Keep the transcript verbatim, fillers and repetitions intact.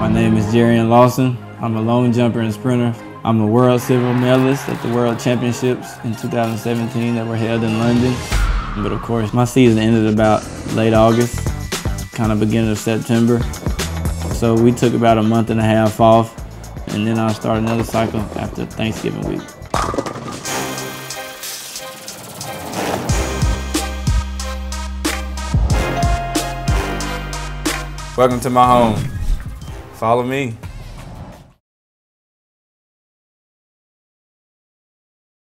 My name is Jarrion Lawson. I'm a long jumper and sprinter. I'm a world silver medalist at the World Championships in two thousand seventeen that were held in London. But of course, my season ended about late August, kind of beginning of September. So we took about a month and a half off, and then I started another cycle after Thanksgiving week. Welcome to my home. Follow me.